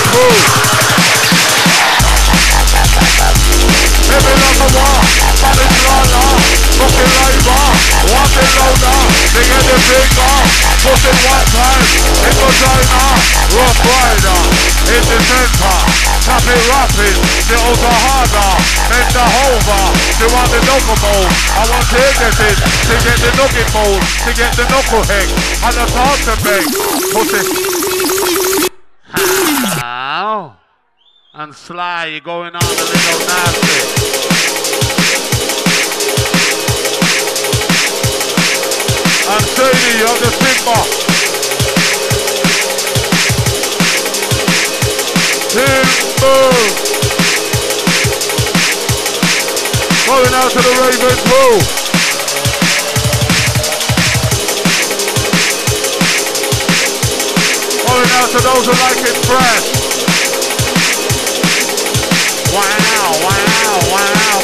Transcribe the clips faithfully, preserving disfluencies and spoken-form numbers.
through. Living like a war, running lala, fucking labor, walking loader, they get the finger, pushing one time, in vagina, rough rider, in the center, tap it rapid, the ultra harder, bend the hover, they want the knuckle mold, I want to get it, to get the nugget mold, to get the knuckle head, and the talk to beg, pussy. How? And Sly, you're going on a little nasty. And Sadie, you have the Sigma. Timber. Going out to the Ravens Pool. Going out to those who like it fresh. Wow, wow, wow.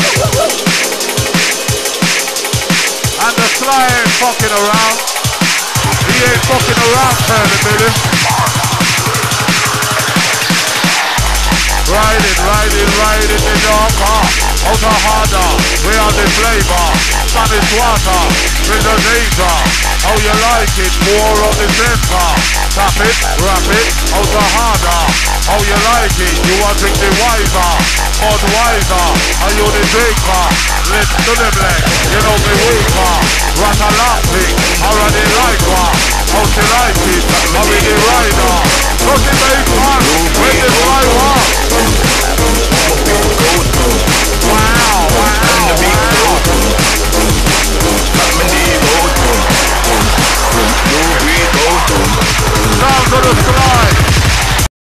And the Sly ain't fucking around. He ain't fucking around, turning Billy. Riding, riding, riding the dark car. Outer harder, we are the flavor. Spanish water, with the danger. How you like it, more on the center. Tap it, wrap it, outer harder. How you like it, you want to be wiser. More wiser, are you the drinker? Lips to the black, you know me weaker. Rat a laughing, already like her. How she like it, already rider. Go